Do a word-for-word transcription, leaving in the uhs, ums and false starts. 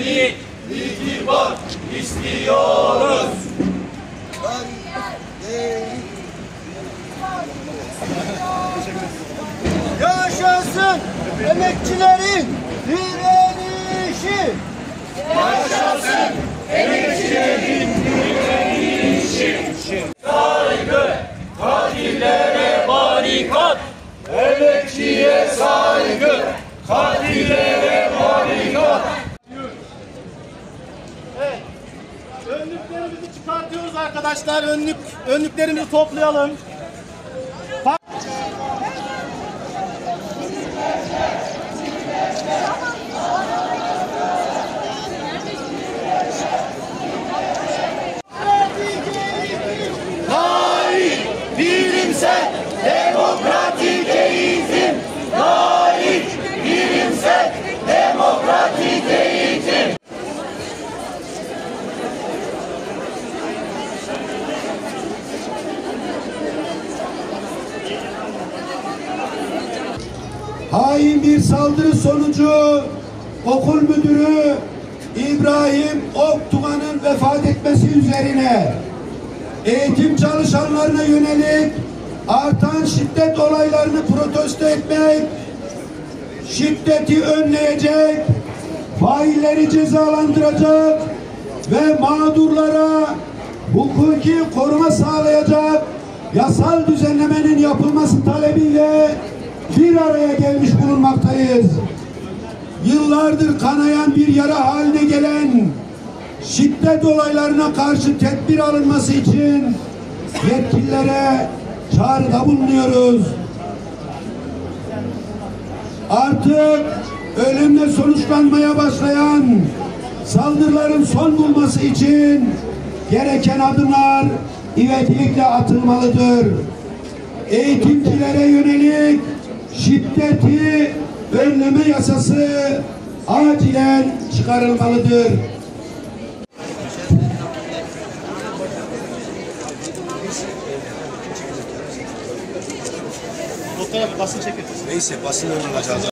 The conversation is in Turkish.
yönelik itibar istiyoruz. Yaşasın emekçilerin direnişi. Yaşasın emekçilerin direnişi. Saygı, katillere barikat. Emekçiye saygı, katillere barikat. Evet. Önlüklerimizi çıkartıyoruz arkadaşlar. Önlük önlüklerimizi toplayalım. Bak. Layık, bilimsel, demokratik eğitim. Layık, bilimsel, demokratik eğitim. Hain bir saldırı sonucu okul müdürü İbrahim Oktuğan'ın vefat etmesi üzerine eğitim çalışanlarına yönelik artan şiddet olaylarını protesto etmek, şiddeti önleyecek, failleri cezalandıracak ve mağdurlara hukuki koruma sağlayacak yasal düzenlemenin yapılması talebiyle bir araya gelmiş bulunmaktayız. Yıllardır kanayan bir yara haline gelen şiddet olaylarına karşı tedbir alınması için yetkililere çağrıda bulunuyoruz. Artık ölümle sonuçlanmaya başlayan saldırıların son bulması için gereken adımlar ivedilikle atılmalıdır. Eğitimcilere yönelik şiddeti önleme yasası acilen çıkarılmalıdır. Fotoğrafı basın çekiyoruz. Neyse basın olacağız.